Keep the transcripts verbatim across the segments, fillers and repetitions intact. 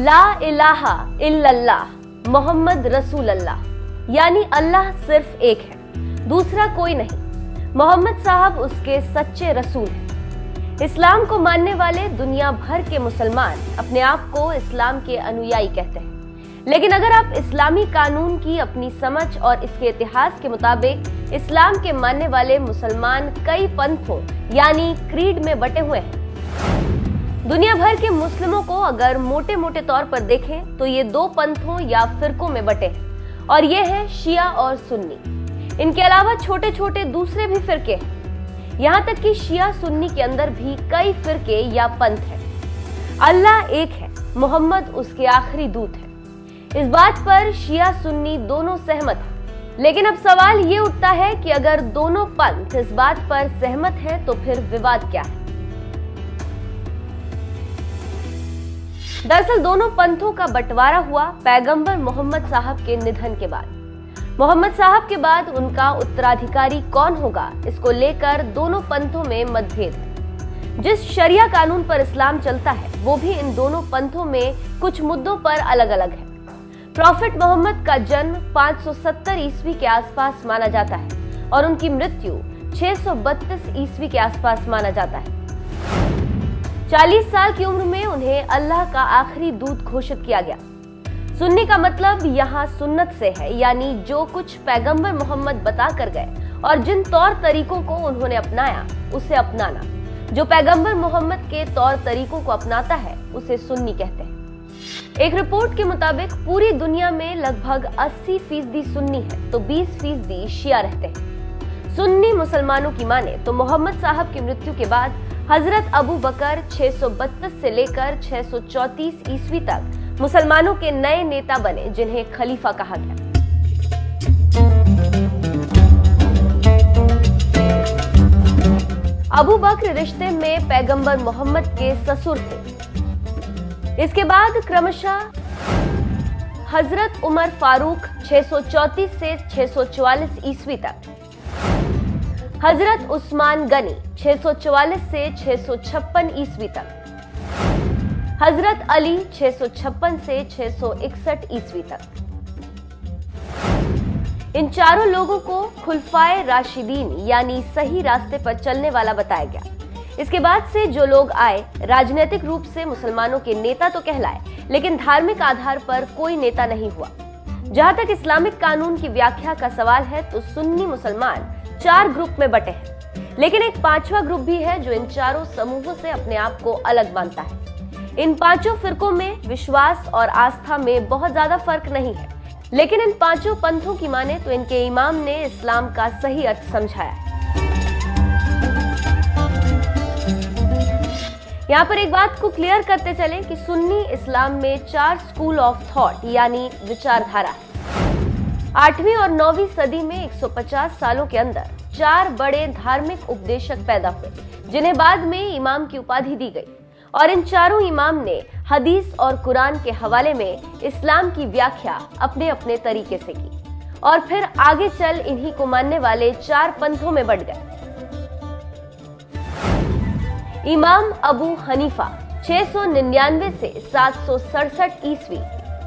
ला इलाहा इल्लल्लाह मोहम्मद रसूल अल्लाह, यानी अल्लाह सिर्फ एक है, दूसरा कोई नहीं। मोहम्मद साहब उसके सच्चे रसूल हैं। इस्लाम को मानने वाले दुनिया भर के मुसलमान अपने आप को इस्लाम के अनुयायी कहते हैं, लेकिन अगर आप इस्लामी कानून की अपनी समझ और इसके इतिहास के मुताबिक इस्लाम के मानने वाले मुसलमान कई पंथों यानी क्रीड में बटे हुए हैं। दुनिया भर के मुस्लिमों को अगर मोटे मोटे तौर पर देखें तो ये दो पंथों या फिरकों में बटे हैं, और ये है शिया और सुन्नी। इनके अलावा छोटे छोटे दूसरे भी फिरके हैं। यहाँ तक कि शिया सुन्नी के अंदर भी कई फिरके या पंथ हैं। अल्लाह एक है, मोहम्मद उसके आखिरी दूत है। इस बात पर शिया सुन्नी दोनों सहमत हैं। लेकिन अब सवाल ये उठता है कि अगर दोनों पंथ इस बात पर सहमत हैं तो फिर विवाद क्या है? दरअसल दोनों पंथों का बंटवारा हुआ पैगंबर मोहम्मद साहब के निधन के बाद। मोहम्मद साहब के बाद उनका उत्तराधिकारी कौन होगा, इसको लेकर दोनों पंथों में मतभेद है। जिस शरिया कानून पर इस्लाम चलता है वो भी इन दोनों पंथों में कुछ मुद्दों पर अलग अलग है। प्रॉफिट मोहम्मद का जन्म पाँच सौ सत्तर ईस्वी के आसपास माना जाता है और उनकी मृत्यु छह सौ बत्तीस ईस्वी के आसपास माना जाता है। चालीस साल की उम्र में उन्हें अल्लाह का आखिरी दूत घोषित किया गया। सुन्नी का मतलब यहाँ सुन्नत से है, यानी जो कुछ पैगंबर मोहम्मद बता कर गए और जिन तौर तरीकों को उन्होंने अपनाया उसे अपनाना। जो पैगंबर मोहम्मद के तौर तरीकों को अपनाता है उसे सुन्नी कहते हैं। एक रिपोर्ट के मुताबिक पूरी दुनिया में लगभग अस्सी फीसदी सुन्नी है तो बीस फीसदी शिया रहते हैं। सुन्नी मुसलमानों की माने तो मोहम्मद साहब की मृत्यु के बाद हजरत अबू बकर छह सौ बत्तीस से लेकर छह सौ चौंतीस ईस्वी तक मुसलमानों के नए नेता बने, जिन्हें खलीफा कहा गया। अबू बकर रिश्ते में पैगंबर मोहम्मद के ससुर थे। इसके बाद क्रमशः हजरत उमर फारूक छह सौ चौंतीस से छह सौ चौवालीस ईस्वी तक, हजरत उस्मान गनी छह सौ चौवालीस से छह सौ छप्पन ईस्वी तक, हजरत अली छह सौ छप्पन से छह सौ इकसठ ईस्वी तक। इन चारों लोगों को खुलफाए राशिदीन यानी सही रास्ते पर चलने वाला बताया गया। इसके बाद से जो लोग आए राजनीतिक रूप से मुसलमानों के नेता तो कहलाए, लेकिन धार्मिक आधार पर कोई नेता नहीं हुआ। जहां तक इस्लामिक कानून की व्याख्या का सवाल है तो सुन्नी मुसलमान चार ग्रुप में बटे हैं, लेकिन एक पांचवा ग्रुप भी है जो इन चारों समूहों से अपने आप को अलग मानता है। इन पांचों फिरकों में विश्वास और आस्था में बहुत ज्यादा फर्क नहीं है, लेकिन इन पांचों पंथों की माने तो इनके इमाम ने इस्लाम का सही अर्थ समझाया है। यहाँ पर एक बात को क्लियर करते चले कि सुन्नी इस्लाम में चार स्कूल ऑफ थॉट यानी विचारधारा है। आठवीं और नौवीं सदी में एक सौ पचास सालों के अंदर चार बड़े धार्मिक उपदेशक पैदा हुए, जिन्हें बाद में इमाम की उपाधि दी गई, और इन चारों इमाम ने हदीस और कुरान के हवाले में इस्लाम की व्याख्या अपने अपने तरीके से की, और फिर आगे चल इन्हीं को मानने वाले चार पंथों में बंट गए। इमाम अबू हनीफा छह सौ निन्यानवे से सात सौ सड़सठ ईस्वी,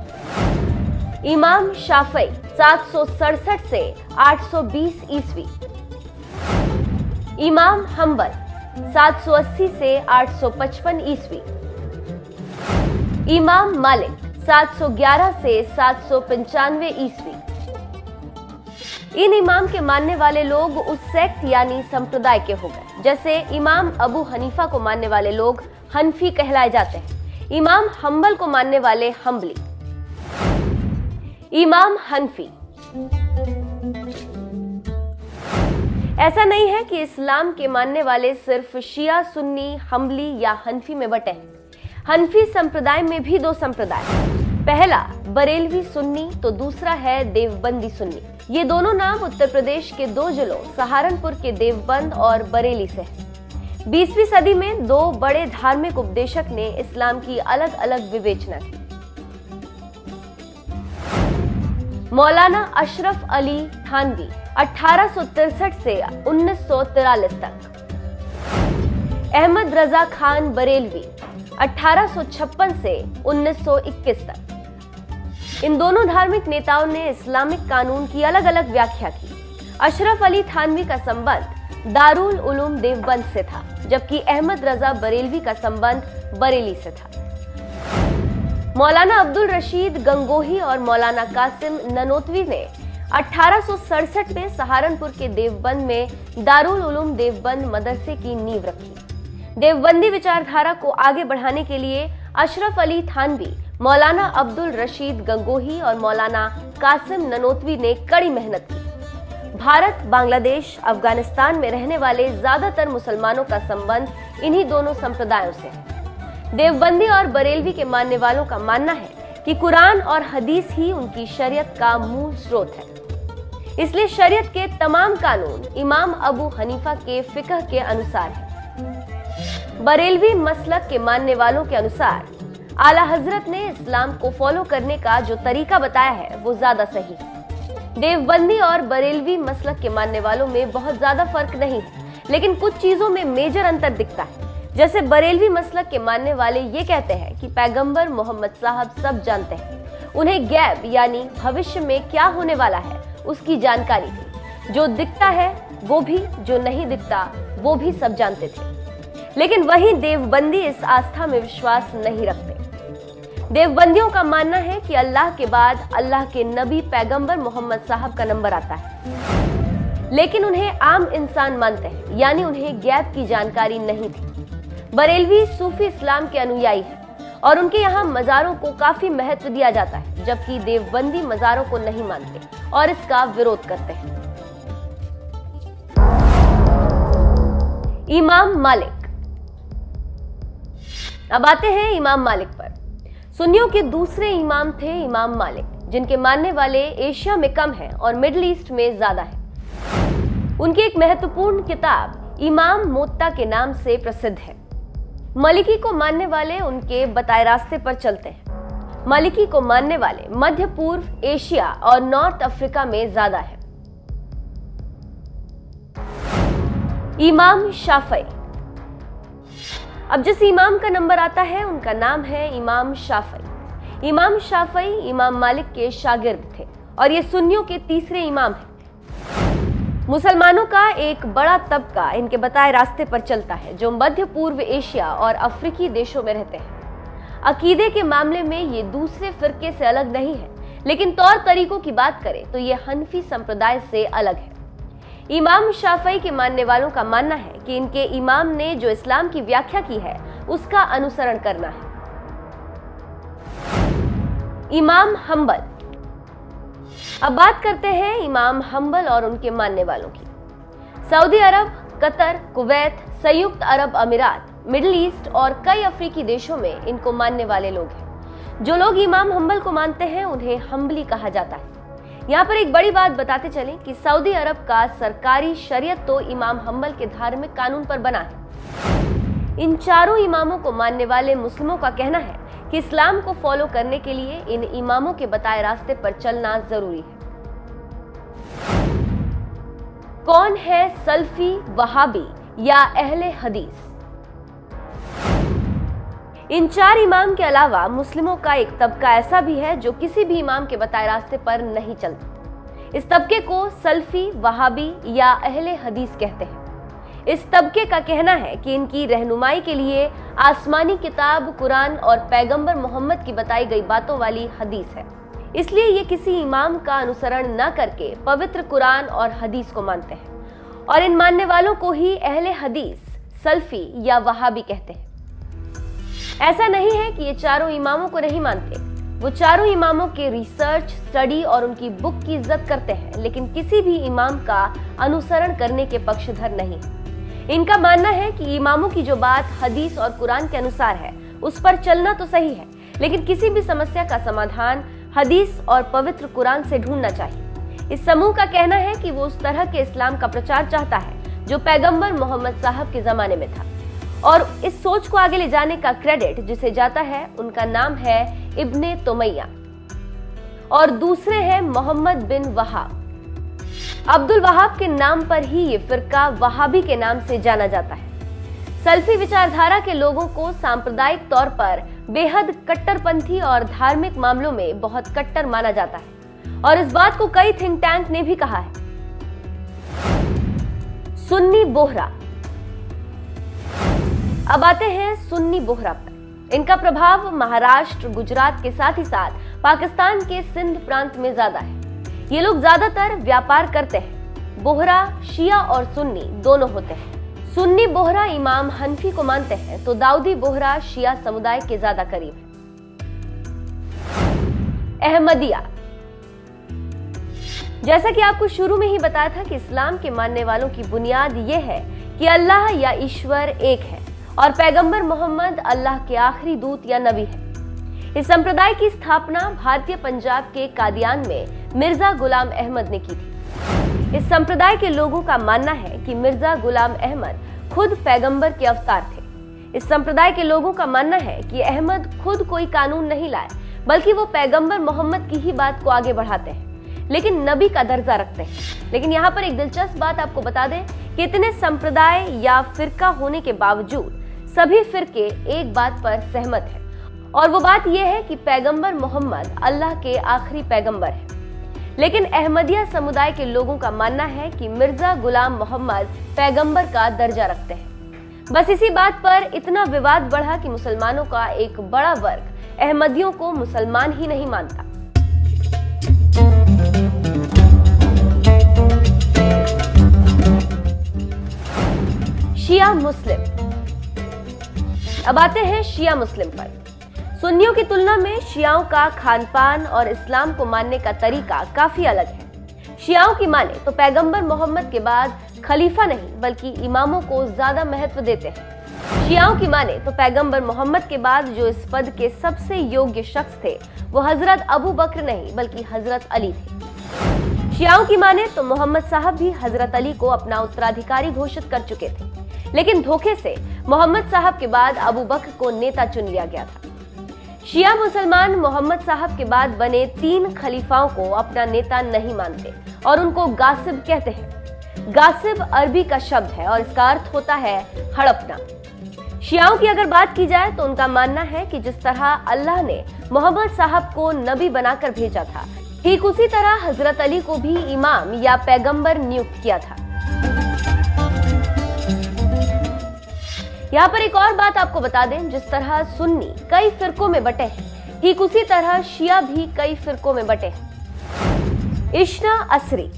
इमाम शाफई सात सौ सड़सठ से आठ सौ बीस ईस्वी, इमाम हम्बल सात सौ अस्सी से आठ सौ पचपन ईस्वी, इमाम मालिक सात सौ ग्यारह से सात सौ पंचानवे ईस्वी। इन इमाम के मानने वाले लोग उस सेक्ट यानी संप्रदाय के हो गए। जैसे इमाम अबू हनीफा को मानने वाले लोग हनफी कहलाए जाते हैं, इमाम हम्बल को मानने वाले हम्बली, इमाम हनफी। ऐसा नहीं है कि इस्लाम के मानने वाले सिर्फ शिया सुन्नी हम्बली या हनफी में बटे हैं। हनफी संप्रदाय में भी दो संप्रदाय हैं। पहला बरेलवी सुन्नी तो दूसरा है देवबंदी सुन्नी। ये दोनों नाम उत्तर प्रदेश के दो जिलों सहारनपुर के देवबंद और बरेली से हैं। बीसवीं सदी में दो बड़े धार्मिक उपदेशक ने इस्लाम की अलग अलग विवेचना की। मौलाना अशरफ अली थानवी अठारह सौ तिरसठ से उन्नीस सौ तिरालीस तक, अहमद रजा खान बरेलवी अठारह सौ छप्पन से उन्नीस सौ इक्कीस तक। इन दोनों धार्मिक नेताओं ने इस्लामिक कानून की अलग अलग व्याख्या की। अशरफ अली थानवी का संबंध दारुल उलूम देवबंद से था, जबकि अहमद रजा बरेलवी का संबंध बरेली से था। मौलाना अब्दुल रशीद गंगोही और मौलाना कासिम ननोतवी ने अठारह सौ सड़सठ में सहारनपुर के देवबंद में दारुल उलूम देवबंद मदरसे की नींव रखी। देवबंदी विचारधारा को आगे बढ़ाने के लिए अशरफ अली थानवी, मौलाना अब्दुल रशीद गंगोही और मौलाना कासिम ननोतवी ने कड़ी मेहनत की। भारत, बांग्लादेश, अफगानिस्तान में रहने वाले ज्यादातर मुसलमानों का संबंध इन्हीं दोनों संप्रदायों से है। देवबंदी और बरेलवी के मानने वालों का मानना है कि कुरान और हदीस ही उनकी शरीयत का मूल स्रोत है। इसलिए शरीयत के तमाम कानून इमाम अबू हनीफा के फिकह के अनुसार है। बरेलवी मसलक के मानने वालों के अनुसार आला हजरत ने इस्लाम को फॉलो करने का जो तरीका बताया है वो ज्यादा सही है। देवबंदी और बरेलवी मसलक के मानने वालों में बहुत ज्यादा फर्क नहीं है, लेकिन कुछ चीजों में मेजर अंतर दिखता है। जैसे बरेलवी मसलक के मानने वाले ये कहते हैं कि पैगंबर मोहम्मद साहब सब जानते हैं। उन्हें गैब यानी भविष्य में क्या होने वाला है उसकी जानकारी थी। जो दिखता है वो भी, जो नहीं दिखता वो भी सब जानते थे। लेकिन वहीं देवबंदी इस आस्था में विश्वास नहीं रखते। देवबंदियों का मानना है कि अल्लाह के बाद अल्लाह के नबी पैगंबर मोहम्मद साहब का नंबर आता है, लेकिन उन्हें आम इंसान मानते हैं, यानी उन्हें गैब की जानकारी नहीं थी। बरेलवी सूफी इस्लाम के अनुयायी हैं और उनके यहाँ मज़ारों को काफी महत्व दिया जाता है, जबकि देवबंदी मज़ारों को नहीं मानते और इसका विरोध करते हैं। इमाम मालिक। अब आते हैं इमाम मालिक पर। सुन्नियों के दूसरे इमाम थे इमाम मालिक, जिनके मानने वाले एशिया में कम हैं और मिडिल ईस्ट में ज्यादा है। उनकी एक महत्वपूर्ण किताब इमाम मोत्ता के नाम से प्रसिद्ध है। मलिकी को मानने वाले उनके बताए रास्ते पर चलते हैं। मलिकी को मानने वाले मध्य पूर्व एशिया और नॉर्थ अफ्रीका में ज्यादा है। इमाम शाफई। अब जिस इमाम का नंबर आता है उनका नाम है इमाम शाफई। इमाम शाफई इमाम मालिक के शागिर्द थे और ये सुन्नियों के तीसरे इमाम हैं। मुसलमानों का एक बड़ा तबका इनके बताए रास्ते पर चलता है, जो मध्य पूर्व एशिया और अफ्रीकी देशों में रहते हैं। अकीदे के मामले में ये दूसरे फिरके से अलग नहीं है, लेकिन तौर तरीकों की बात करें तो ये हनफी संप्रदाय से अलग है। इमाम शाफई के मानने वालों का मानना है कि इनके इमाम ने जो इस्लाम की व्याख्या की है उसका अनुसरण करना है। इमाम हम्बल। अब बात करते हैं इमाम हम्बल और उनके मानने वालों की। सऊदी अरब, कतर, कुवैत, संयुक्त अरब अमीरात, मिडिल ईस्ट और कई अफ्रीकी देशों में इनको मानने वाले लोग हैं। जो लोग इमाम हम्बल को मानते हैं उन्हें हम्बली कहा जाता है। यहाँ पर एक बड़ी बात बताते चलें कि सऊदी अरब का सरकारी शरीयत तो इमाम हम्बल के धार्मिक कानून पर बना है। इन चारों इमामों को मानने वाले मुस्लिमों का कहना है कि इस्लाम को फॉलो करने के लिए इन इमामों के बताए रास्ते पर चलना जरूरी है। कौन है सल्फी, वहाबी या अहले हदीस? इन चार इमाम के अलावा मुस्लिमों का एक तबका ऐसा भी है जो किसी भी इमाम के बताए रास्ते पर नहीं चलता। इस तबके को सल्फी, वहाबी या अहले हदीस कहते हैं। इस तबके का कहना है कि इनकी रहनुमाई के लिए आसमानी किताब कुरान और पैगंबर मोहम्मद की बताई गई बातों वाली हदीस है। इसलिए ये किसी इमाम का अनुसरण न करके पवित्र कुरान और हदीस को मानते हैं और इन मानने वालों को ही अहले हदीस, सल्फी या वहाबी कहते हैं। ऐसा नहीं है कि ये चारों इमामों को नहीं मानते। वो चारों इमामों के रिसर्च, स्टडी और उनकी बुक की इज्जत करते हैं, लेकिन किसी भी इमाम का अनुसरण करने के पक्षधर नहीं है। इनका मानना है कि इमामों की जो बात हदीस और कुरान के अनुसार है उस पर चलना तो सही है, लेकिन किसी भी समस्या का समाधान हदीस और पवित्र कुरान से ढूंढना चाहिए। इस समूह का कहना है कि वो उस तरह के इस्लाम का प्रचार चाहता है जो पैगंबर मोहम्मद साहब के जमाने में था, और इस सोच को आगे ले जाने का क्रेडिट जिसे जाता है उनका नाम है इब्ने तुमैया और दूसरे हैं मोहम्मद बिन वहाब। अब्दुल वहाब के नाम पर ही ये फिरका वहाबी के नाम से जाना जाता है। सल्फी विचारधारा के लोगों को सांप्रदायिक तौर पर बेहद कट्टरपंथी और धार्मिक मामलों में बहुत कट्टर माना जाता है और इस बात को कई थिंक टैंक ने भी कहा है। सुन्नी बोहरा। अब आते हैं सुन्नी बोहरा पर। इनका प्रभाव महाराष्ट्र, गुजरात के साथ ही साथ पाकिस्तान के सिंध प्रांत में ज्यादा है। ये लोग ज्यादातर व्यापार करते हैं। बोहरा शिया और सुन्नी दोनों होते हैं। सुन्नी बोहरा इमाम हनफी को मानते हैं तो दाऊदी बोहरा शिया समुदाय के ज्यादा करीब है। अहमदिया। जैसा कि आपको शुरू में ही बताया था कि इस्लाम के मानने वालों की बुनियाद यह है कि अल्लाह या ईश्वर एक है और पैगंबर मोहम्मद अल्लाह के आखिरी दूत या नबी है। इस संप्रदाय की स्थापना भारतीय पंजाब के कादियान में मिर्जा गुलाम अहमद ने की थी। इस संप्रदाय के लोगों का मानना है कि मिर्जा गुलाम अहमद खुद पैगंबर के अवतार थे। इस संप्रदाय के लोगों का मानना है कि अहमद खुद कोई कानून नहीं लाए, बल्कि वो पैगंबर मोहम्मद की ही बात को आगे बढ़ाते हैं, लेकिन नबी का दर्जा रखते हैं। लेकिन यहाँ पर एक दिलचस्प बात आपको बता दें कि इतने संप्रदाय या फिरका होने के बावजूद सभी फिरके एक बात पर सहमत हैं और वो बात यह है कि पैगंबर मोहम्मद अल्लाह के आखिरी पैगंबर है। लेकिन अहमदिया समुदाय के लोगों का मानना है कि मिर्जा गुलाम मोहम्मद पैगंबर का दर्जा रखते हैं। बस इसी बात पर इतना विवाद बढ़ा कि मुसलमानों का एक बड़ा वर्ग अहमदियों को मुसलमान ही नहीं मानता। शिया मुस्लिम। अब आते हैं शिया मुस्लिम पर। सुन्नियों की तुलना में शियाओं का खान पान और इस्लाम को मानने का तरीका काफी अलग है। शियाओं की माने तो पैगंबर मोहम्मद के बाद खलीफा नहीं बल्कि इमामों को ज्यादा महत्व देते हैं। शियाओं की माने तो पैगंबर मोहम्मद के बाद जो इस पद के सबसे योग्य शख्स थे वो हजरत अबू बकर नहीं बल्कि हजरत अली थे। शियाओं की माने तो मोहम्मद साहब भी हजरत अली को अपना उत्तराधिकारी घोषित कर चुके थे, लेकिन धोखे से मोहम्मद साहब के बाद अबू बकर को नेता चुन लिया गया था। शिया मुसलमान मोहम्मद साहब के बाद बने तीन खलीफाओं को अपना नेता नहीं मानते और उनको गासिब कहते हैं। गासिब अरबी का शब्द है और इसका अर्थ होता है हड़पना। शियाओं की अगर बात की जाए तो उनका मानना है कि जिस तरह अल्लाह ने मोहम्मद साहब को नबी बनाकर भेजा था, ठीक उसी तरह हजरत अली को भी इमाम या पैगंबर नियुक्त किया था। यहाँ पर एक और बात आपको बता दें, जिस तरह सुन्नी कई फिरकों में बटे हैं, ठीक उसी तरह शिया भी कई फिरकों में बटे हैं। इश्ना असरी।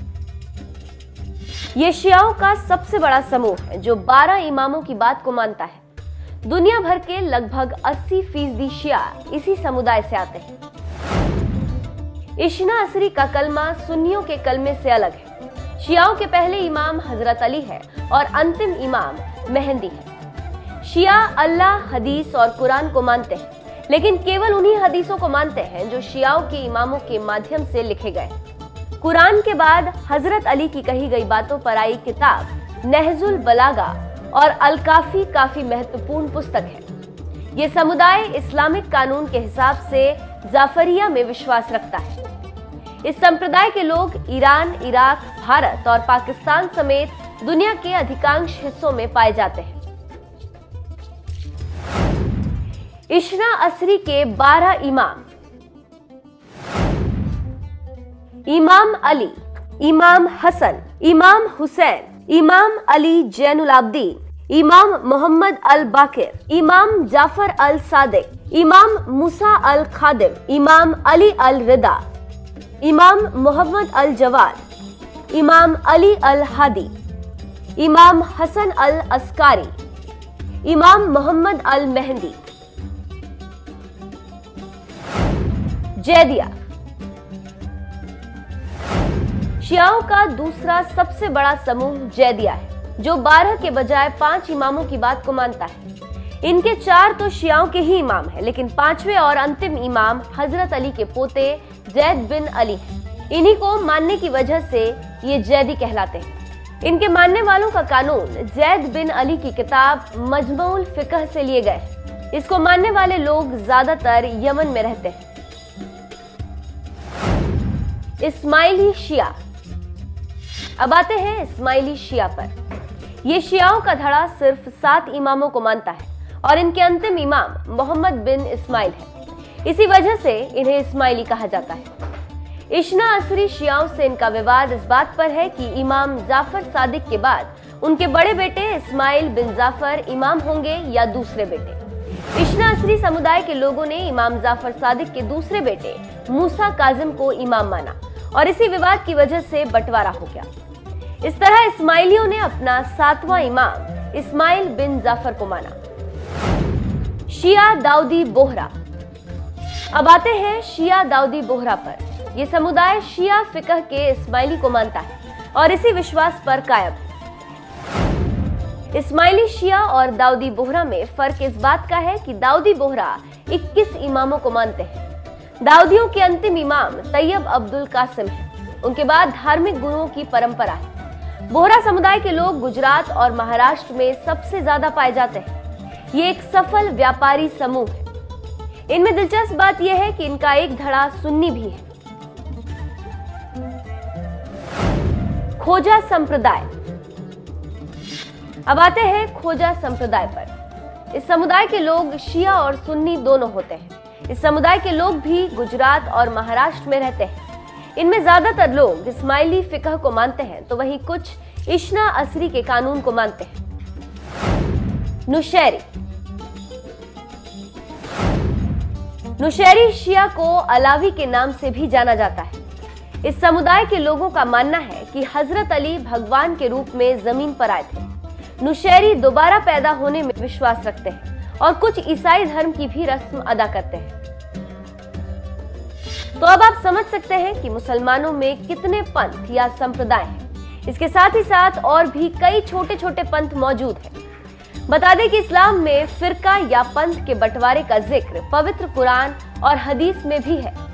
ये शियाओं का सबसे बड़ा समूह है जो बारह इमामों की बात को मानता है। दुनिया भर के लगभग अस्सी फीसदी शिया इसी समुदाय से आते हैं। इश्ना असरी का कलमा सुन्नियों के कलमे से अलग है। शियाओं के पहले इमाम हजरत अली है और अंतिम इमाम मेहंदी है। शिया अल्लाह, हदीस और कुरान को मानते हैं, लेकिन केवल उन्हीं हदीसों को मानते हैं जो शियाओं के इमामों के माध्यम से लिखे गए। कुरान के बाद हजरत अली की कही गई बातों पर आई किताब नहजुल बलागा और अल काफी काफी महत्वपूर्ण पुस्तक है। ये समुदाय इस्लामिक कानून के हिसाब से जाफरिया में विश्वास रखता है। इस संप्रदाय के लोग ईरान, इराक, भारत और पाकिस्तान समेत दुनिया के अधिकांश हिस्सों में पाए जाते हैं। इश्ना असरी के बारह इमाम। इमाम अली, इमाम हसन, इमाम हुसैन, इमाम अली जैनुल आबदीन, इमाम मोहम्मद अल बाकिर, इमाम जाफर अल सादिक, इमाम मूसा अल खादिम, इमाम अली अल रिदा, इमाम मोहम्मद अल जवाद, इमाम अली अल हादी, इमाम हसन अल अस्कारी, इमाम मोहम्मद अल मेहंदी। जैदिया। शियाओं का दूसरा सबसे बड़ा समूह जैदिया है, जो बारह के बजाय पांच इमामों की बात को मानता है। इनके चार तो शियाओं के ही इमाम हैं, लेकिन पांचवें और अंतिम इमाम हजरत अली के पोते जैद बिन अली हैं। इन्हीं को मानने की वजह से ये जैदी कहलाते हैं। इनके मानने वालों का कानून जैद बिन अली की किताब मजमूउल फिक्ह से लिए गए। इसको मानने वाले लोग ज्यादातर यमन में रहते हैं। इस्माइली शिया। अब आते हैं इस्माइली शिया पर। ये शियाओं का धड़ा सिर्फ सात इमामों को मानता है और इनके अंतिम इमाम मोहम्मद बिन इस्माइल है। इसी वजह से इन्हें इस्माइली कहा जाता है। इश्ना असरी शियाओं से इनका विवाद इस बात पर है कि इमाम जाफर सादिक के बाद उनके बड़े बेटे इस्माइल बिन जाफर इमाम होंगे या दूसरे बेटे। इश्ना असरी समुदाय के लोगों ने इमाम जाफर सादिक के दूसरे बेटे मूसा काजिम को इमाम माना और इसी विवाद की वजह से बंटवारा हो गया। इस तरह इस्माइलियों ने अपना सातवां इमाम इस्माइल बिन जाफर को माना। शिया दाऊदी बोहरा। अब आते हैं शिया दाऊदी बोहरा पर। यह समुदाय शिया फिकह के इस्माइली को मानता है और इसी विश्वास पर कायम है। इस्माइली शिया और दाऊदी बोहरा में फर्क इस बात का है कि दाऊदी बोहरा इक्कीस इमामों को मानते हैं। दाऊदियों के अंतिम इमाम तैयब अब्दुल कासिम हैं। उनके बाद धार्मिक गुरुओं की परंपरा है। बोहरा समुदाय के लोग गुजरात और महाराष्ट्र में सबसे ज्यादा पाए जाते हैं। ये एक सफल व्यापारी समूह है। इनमें दिलचस्प बात यह है कि इनका एक धड़ा सुन्नी भी है। खोजा संप्रदाय। अब आते हैं खोजा संप्रदाय पर। इस समुदाय के लोग शिया और सुन्नी दोनों होते हैं। इस समुदाय के लोग भी गुजरात और महाराष्ट्र में रहते हैं। इनमें ज्यादातर लोग इस्माइली फिकह को मानते हैं तो वहीं कुछ इश्ना असरी के कानून को मानते हैं। नुशैरी। नुशैरी शिया को अलावी के नाम से भी जाना जाता है। इस समुदाय के लोगों का मानना है कि हजरत अली भगवान के रूप में जमीन पर आए थे। नुशैरी दोबारा पैदा होने में विश्वास रखते हैं और कुछ ईसाई धर्म की भी रस्म अदा करते हैं। तो अब आप समझ सकते हैं कि मुसलमानों में कितने पंथ या संप्रदाय हैं। इसके साथ ही साथ और भी कई छोटे छोटे पंथ मौजूद हैं। बता दें कि इस्लाम में फिरका या पंथ के बंटवारे का जिक्र पवित्र कुरान और हदीस में भी है।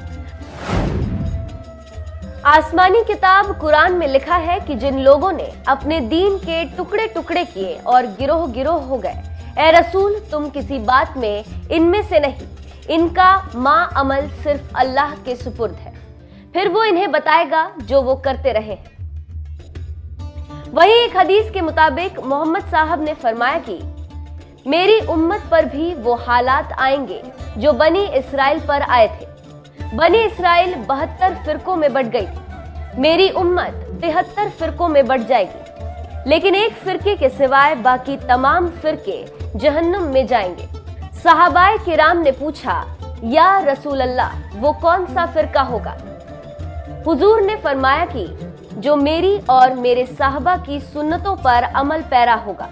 आसमानी किताब कुरान में लिखा है कि जिन लोगों ने अपने दीन के टुकड़े टुकड़े किए और गिरोह गिरोह हो गए, ए रसूल तुम किसी बात में इनमें से नहीं, इनका मां अमल सिर्फ अल्लाह के सुपुर्द है, फिर वो इन्हें बताएगा जो वो करते रहे हैं। वहीं एक हदीस के मुताबिक मोहम्मद साहब ने फरमाया कि मेरी उम्मत पर भी वो हालात आएंगे जो बनी इसराइल पर आए थे। बनी इसराइल बहत्तर फिरकों में बट गई थी। मेरी उम्मत तिहत्तर फिरकों में बट जाएगी, लेकिन एक फिरके के सिवाय बाकी तमाम फिरके जहन्नुम में जाएंगे। सहाबाए किराम ने पूछा, या रसूल अल्लाह, वो कौन सा फिरका होगा? हुजूर ने फरमाया कि जो मेरी और मेरे साहबा की सुन्नतों पर अमल पैरा होगा।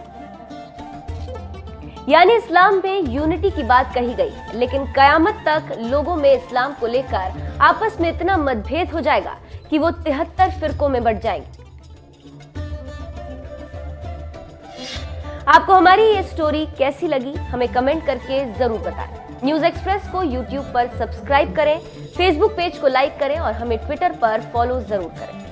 यानी इस्लाम में यूनिटी की बात कही गई, लेकिन कयामत तक लोगों में इस्लाम को लेकर आपस में इतना मतभेद हो जाएगा कि वो तिहत्तर फिरकों में बट जाएंगे। आपको हमारी ये स्टोरी कैसी लगी हमें कमेंट करके जरूर बताएं। न्यूज एक्सप्रेस को यूट्यूब पर सब्सक्राइब करें, फेसबुक पेज को लाइक करें और हमें ट्विटर पर फॉलो जरूर करें।